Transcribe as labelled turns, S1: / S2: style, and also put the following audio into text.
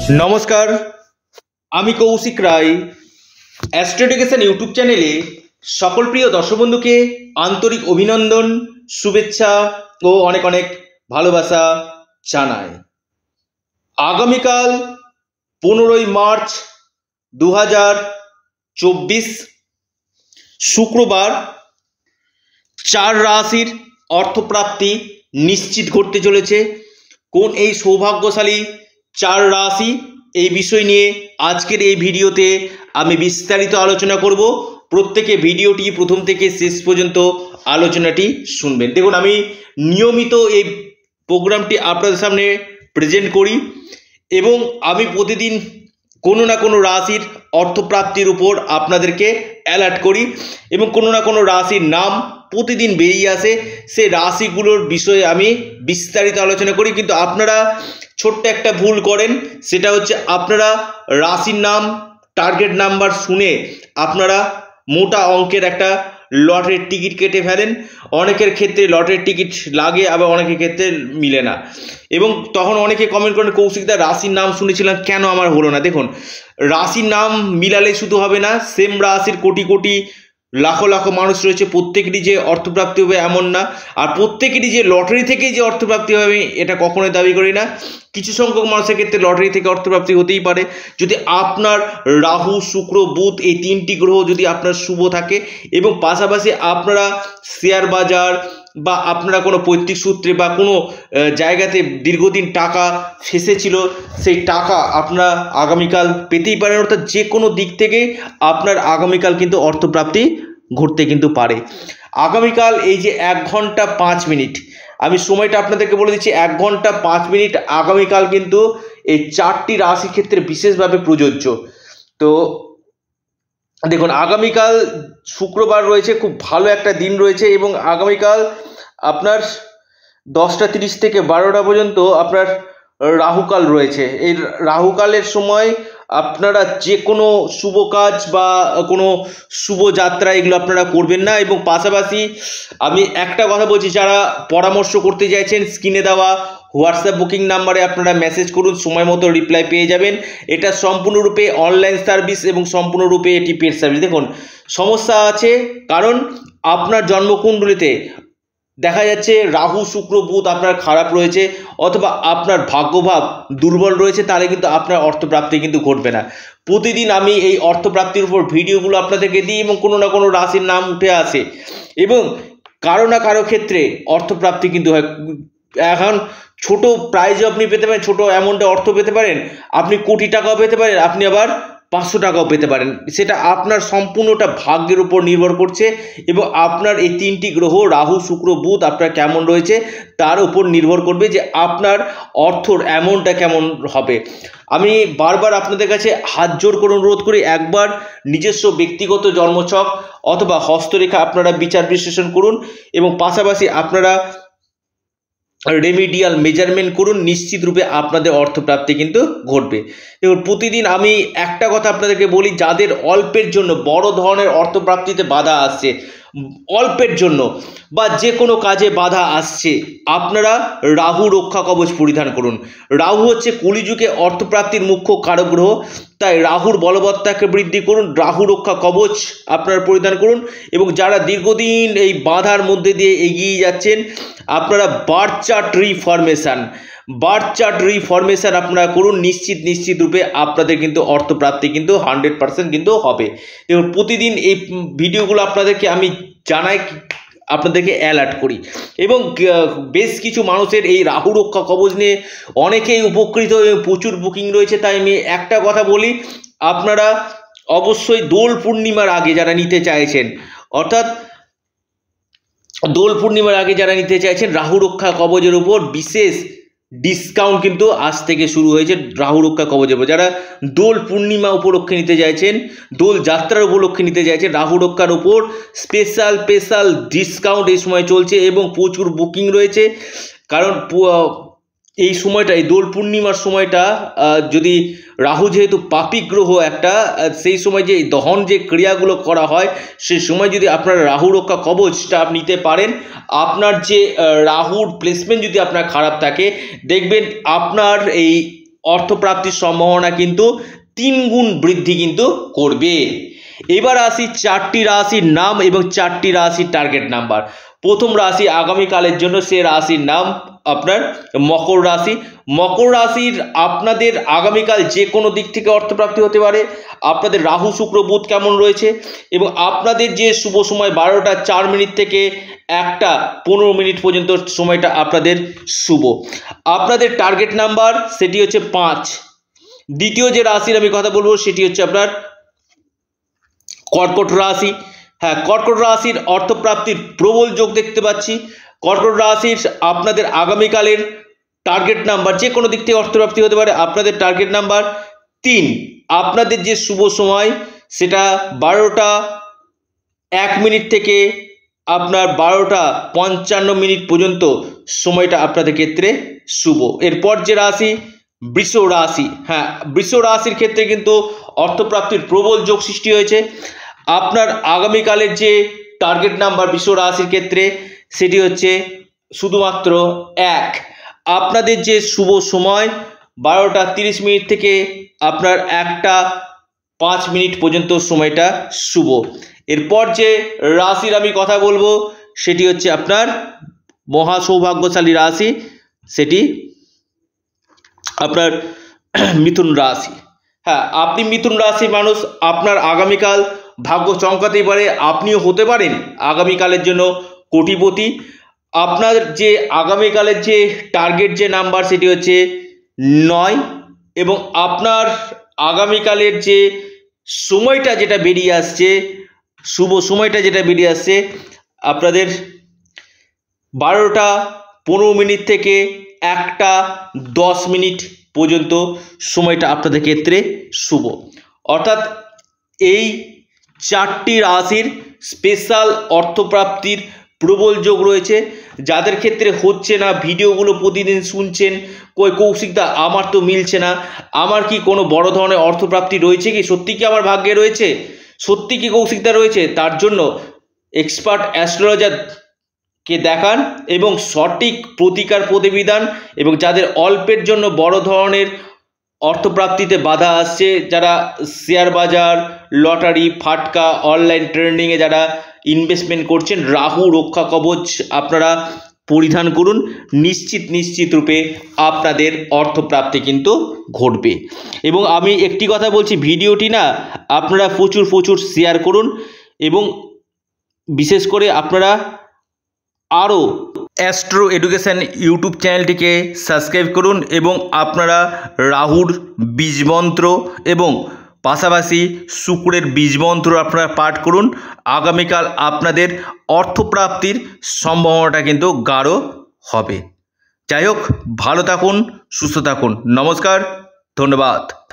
S1: নমস্কার, আমি Koushik Roy. Astro education YouTube চ্যানেলে সকল প্রিয় দর্শক বন্ধুকে আন্তরিক অভিনন্দন, শুভেচ্ছা ও অনেক অনেক ভালোবাসা জানাই। আগামীকাল 15ই মার্চ 2024 শুক্রবার 4 রাশির অর্থপ্রাপ্তি নিশ্চিত ঘটতে চলেছে। কোন এই সৌভাগ্যশালী 4 রাশি, এই বিষয় নিয়ে আজকের এই ভিডিওতে আমি বিস্তারিত আলোচনা করব। প্রত্যেকে ভিডিওটি প্রথম থেকে শেষ পর্যন্ত আলোচনাটি শুনবেন। দেখুন, আমি নিয়মিত এই প্রোগ্রামটি আপনাদের সামনে প্রেজেন্ট করি এবং আমি প্রতিদিন কোনো না কোনো রাশির অর্থপ্রাপ্তির উপর আপনাদেরকে অ্যালার্ট করি এবং কোনো না কোনো রাশির নাম প্রতিদিন বেরিয়ে আসে। সেই রাশিগুলোর বিষয়ে আমি বিস্তারিত আলোচনা করি, কিন্তু আপনারা ছোট্ট একটা ভুল করেন, সেটা হচ্ছে আপনারা রাশির নাম, টার্গেট নাম্বার শুনে আপনারা মোটা অঙ্কের একটা লটারির টিকিট কেটে ফেলেন। অনেকের ক্ষেত্রে লটারির টিকিট লাগে, আবার অনেকের ক্ষেত্রে মিলে না, এবং তখন অনেকে কমেন্ট করেন, কৌশিকদা রাশির নাম শুনেছিলাম কেন আমার হলো না। দেখুন, রাশির নাম মিলালে শুধু হবে না, সেম রাশির কোটি কোটি লাখো লাখো মানুষ রয়েছে, প্রত্যেকেরই যে অর্থপ্রাপ্তি হবে এমন না, আর প্রত্যেকেরই যে লটারি থেকেই যে অর্থপ্রাপ্তি হবে এটা কখনোই দাবি করি না। কিছু সংখ্যক মানুষের ক্ষেত্রে লটারি থেকে অর্থপ্রাপ্তি হতেই পারে যদি আপনার রাহু, শুক্র, বুধ এই 3টি গ্রহ যদি আপনার শুভ থাকে, এবং পাশাপাশি আপনারা শেয়ার বাজার বা আপনারা কোনো পৈতৃক সূত্রে বা কোনো জায়গাতে দীর্ঘদিন টাকা ফেসেছিল, সেই টাকা আপনারা আগামীকাল পেতেই পারেন। অর্থাৎ যে কোনো দিক থেকে আপনার আগামীকাল কিন্তু অর্থপ্রাপ্তি ঘটতে কিন্তু পারে। আগামীকাল এই যে 1 ঘন্টা 5 মিনিট, আমি সময়টা আপনাদেরকে বলে দিচ্ছি, 1 ঘন্টা 5 মিনিট আগামীকাল কিন্তু এই 4টি রাশির ক্ষেত্রে বিশেষভাবে প্রযোজ্য। তো দেখুন, আগামীকাল শুক্রবার রয়েছে, খুব ভালো একটা দিন রয়েছে, এবং আগামীকাল আপনার 10টা 30 থেকে 12টা পর্যন্ত আপনার রাহুকাল রয়েছে। এই রাহুকালের সময় আপনারা যে কোনো শুভ কাজ বা কোনো শুভ যাত্রা এগুলো আপনারা করবেন না। এবং পাশাপাশি আমি একটা কথা বলছি, যারা পরামর্শ করতে চাইছেন, স্ক্রিনে দেওয়া হোয়াটসঅ্যাপ বুকিং নাম্বারে আপনারা মেসেজ করুন, সময় মতো রিপ্লাই পেয়ে যাবেন। এটা সম্পূর্ণরূপে অনলাইন সার্ভিস এবং সম্পূর্ণরূপে এটি পেড সার্ভিস। দেখুন, সমস্যা আছে কারণ আপনার জন্মকুণ্ডলিতে দেখা যাচ্ছে রাহু, শুক্র, বুধ আপনার খারাপ রয়েছে, অথবা আপনার ভাগ্যভাব দুর্বল রয়েছে, তাহলে কিন্তু আপনার অর্থপ্রাপ্তি কিন্তু ঘটবে না। প্রতিদিন আমি এই অর্থপ্রাপ্তির উপর ভিডিওগুলো আপনাদেরকে দিই এবং কোনো না কোনো রাশির নাম উঠে আসে, এবং কারো না কারো ক্ষেত্রে অর্থপ্রাপ্তি কিন্তু হয়। এখন ছোট প্রাইজও আপনি পেতে পারেন, ছোট অ্যামাউন্টে অর্থ পেতে পারেন, আপনি কোটি টাকাও পেতে পারেন, আপনি আবার 500 টাকাও পেতে পারেন। সেটা আপনার সম্পূর্ণটা ভাগ্যের উপর নির্ভর করছে, এবং আপনার এই 3টি গ্রহ রাহু, শুক্র, বুধ আপনার কেমন রয়েছে তার উপর নির্ভর করবে যে আপনার অর্থর অ্যামাউন্টটা কেমন হবে। আমি বারবার আপনাদের কাছে হাত জোর করে অনুরোধ করি, একবার নিজস্ব ব্যক্তিগত জন্মছক অথবা হস্তরেখা আপনারা বিচার বিশ্লেষণ করুন, এবং পাশাপাশি আপনারা রেমিডিয়াল মেজারমেন্ট করুন, নিশ্চিত রূপে আপনাদের অর্থপ্রাপ্তি কিন্তু ঘটবে। এবং প্রতিদিন আমি একটা কথা আপনাদেরকে বলি, যাদের অল্পের জন্য বড় ধরনের অর্থপ্রাপ্তিতে বাধা আসছে, অল্পের জন্য বা যে কোনো কাজে বাধা আসছে, আপনারা রাহু রক্ষা কবচ পরিধান করুন। রাহু হচ্ছে কলিযুগে অর্থপ্রাপ্তির মুখ্য কারক গ্রহ, তাই রাহুর বলবত্তাকে বৃদ্ধি করুন, রাহু রক্ষা কবচ আপনারা পরিধান করুন। এবং যারা দীর্ঘদিন এই বাধার মধ্যে দিয়ে এগিয়ে যাচ্ছেন, আপনারা বার্থ চার্ট রিফরমেশন আপনারা করুন, নিশ্চিত রূপে আপনাদের কিন্তু অর্থপ্রাপ্তি কিন্তু 100% কিন্তু হবে। এবং প্রতিদিন এই ভিডিওগুলো আপনাদেরকে আমি জানাই, আপনাদেরকে অ্যালার্ট করি, এবং বেশ কিছু মানুষের এই রাহু রক্ষা কবচ নিয়ে অনেকেই উপকৃত এবং প্রচুর বুকিং রয়েছে। তাই আমি একটা কথা বলি, আপনারা অবশ্যই দোল পূর্ণিমার আগে যারা নিতে চাইছেন, অর্থাৎ দোল পূর্ণিমার আগে যারা নিতে চাইছেন, রাহু রক্ষা কবচের উপর বিশেষ ডিসকাউন্ট কিন্তু আজ থেকে শুরু হয়েছে। রাহু রক্ষা কবচের উপর যারা দোল পূর্ণিমা উপলক্ষে নিতে চাইছেন, দোল যাত্রার উপলক্ষে নিতে চাইছেন, রাহু রক্ষার উপর স্পেশাল ডিসকাউন্ট এই সময় চলছে এবং প্রচুর বুকিং রয়েছে। কারণ এই সময়টা, এই দোল পূর্ণিমার সময়টা, যদি রাহু যেহেতু পাপী গ্রহ একটা, সেই সময় যে দহন যে ক্রিয়াগুলো করা হয়, সেই সময় যদি আপনারা রাহু রক্ষা কবচটা নিতে পারেন, আপনার যে রাহুর প্লেসমেন্ট যদি আপনার খারাপ থাকে, দেখবেন আপনার এই অর্থপ্রাপ্তির সম্ভাবনা কিন্তু 3 গুণ বৃদ্ধি কিন্তু করবে। এবার আসি 4টি রাশির নাম এবং 4টি রাশির টার্গেট নাম্বার। প্রথম রাশি আগামীকালের জন্য, সে রাশির নাম আপনার মকর রাশি। মকর রাশির আপনাদের আগামীকাল যে কোনো দিক থেকে অর্থপ্রাপ্তি হতে পারে। আপনাদের রাহু শুক্র বুধ কেমন রয়েছে এবং আপনাদের যে শুভ সময় 12টা 4 মিনিট থেকে 1টা 15 মিনিট পর্যন্ত সময়টা আপনাদের শুভ। আপনাদের টার্গেট নাম্বার সেটি হচ্ছে 5। দ্বিতীয় যে রাশির আমি কথা বলবো সেটি হচ্ছে আপনার কর্কট রাশি। হ্যাঁ, কর্কট রাশির অর্থপ্রাপ্তির প্রবল যোগ দেখতে পাচ্ছি। কর্কট রাশির আপনাদের আগামীকালের টার্গেট নাম্বার যে কোনো দিক থেকে অর্থপ্রাপ্তি হতে পারে। আপনাদের টার্গেট নাম্বার 3। আপনাদের যে শুভ সময় সেটা 12টা 1 মিনিট থেকে আপনার 12টা 55 মিনিট পর্যন্ত সময়টা আপনাদের ক্ষেত্রে শুভ। এরপর যে রাশি বৃষ রাশি। হ্যাঁ, বৃষ রাশির ক্ষেত্রে কিন্তু অর্থপ্রাপ্তির প্রবল যোগ সৃষ্টি হয়েছে। আপনার আগামীকালের যে টার্গেট নাম্বার বৃষ রাশির ক্ষেত্রে সেটি হচ্ছে শুধুমাত্র 1। আপনাদের যে শুভ সময় 12টা 30 মিনিট থেকে আপনার 1টা 5 মিনিট পর্যন্ত সময়টা শুভ। এরপর যে রাশির আমি কথা বলবো সেটি হচ্ছে আপনার মহা সৌভাগ্যশালী রাশি, সেটি আপনার মিথুন রাশি। হ্যাঁ, আপনি মিথুন রাশির মানুষ, আপনার আগামীকাল ভাগ্য চমকাতেই পারে। আপনিও হতে পারেন আগামীকালের জন্য কোটিপতি। আপনার যে আগামীকালের যে টার্গেট যে নাম্বার সেটি হচ্ছে 9 এবং আপনার আগামীকালের যে সময়টা যেটা বেরিয়ে আসছে, শুভ সময়টা যেটা বেরিয়ে আসছে আপনাদের 12টা 15 মিনিট থেকে 1টা 10 মিনিট পর্যন্ত সময়টা আপনাদের ক্ষেত্রে শুভ। অর্থাৎ এই 4টি রাশির স্পেশাল অর্থপ্রাপ্তির প্রবল যোগ রয়েছে। যাদের ক্ষেত্রে হচ্ছে না, ভিডিওগুলো প্রতিদিন শুনছেন, কৌশিকদা আমার তো মিলছে না, আমার কি কোনো বড় ধরনের অর্থপ্রাপ্তি রয়েছে কি, সত্যি কি আমার ভাগ্যে রয়েছে, সত্যি কি কৌশিকদা রয়েছে, তার জন্য এক্সপার্ট অ্যাস্ট্রোলজারকে দেখান এবং সঠিক প্রতিকার প্রতিবিধান। এবং যাদের অল্পের জন্য বড় ধরনের অর্থপ্রাপ্তিতে বাধা আসছে, যারা শেয়ার বাজার, লটারি, ফাটকা, অনলাইন ট্রেডিংয়ে যারা ইনভেস্টমেন্ট করছেন, রাহু রক্ষা কবচ আপনারা পরিধান করুন। নিশ্চিত রূপে আপনাদের অর্থপ্রাপ্তি কিন্তু ঘটবে। এবং আমি একটি কথা বলছি, ভিডিওটি না আপনারা প্রচুর শেয়ার করুন এবং বিশেষ করে আপনারা আরও অ্যাস্ট্রো এডুকেশন ইউটিউব চ্যানেলটিকে সাবস্ক্রাইব করুন এবং আপনারা রাহুর বীজমন্ত্র এবং পাশাপাশি শুক্রের বীজমন্ত্র আপনারা পাঠ করুন। আগামীকাল আপনাদের অর্থপ্রাপ্তির সম্ভাবনাটা কিন্তু গাঢ় হবে। যাই হোক, ভালো থাকুন, সুস্থ থাকুন। নমস্কার, ধন্যবাদ।